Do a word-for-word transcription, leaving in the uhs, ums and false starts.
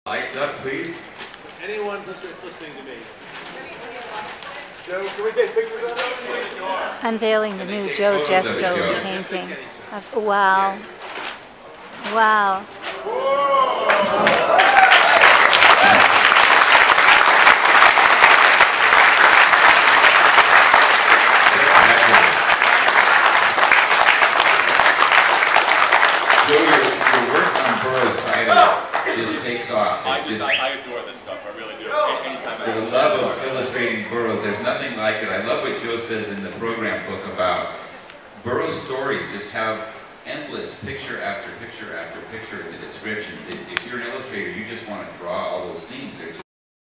Lights up, please. Anyone listening, listening to me? Joe, can we take pictures of that? Unveiling the new Joe Jesco painting. Of, wow. Wow. Joe, your, your work on Burroughs title just takes off. I just, I, I adore this stuff. I really do. Anytime For I the love of illustrating Burroughs, there's nothing like it. I love what Joe says in the program book about Burroughs' stories just have endless picture after picture after picture in the description. If you're an illustrator, you just want to draw all those scenes. They're just